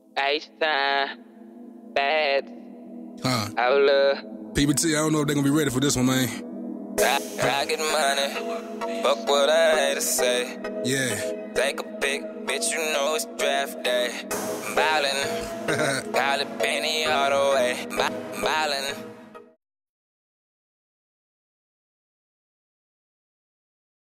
H-Time, Phats, Huh. Outlaw. PBT, I don't know if they're gonna be ready for this one, man. I get money, fuck what I had to say. Yeah. Take a pic, bitch, you know it's draft day. Ballin', call it Penny Hardaway. Ballin'.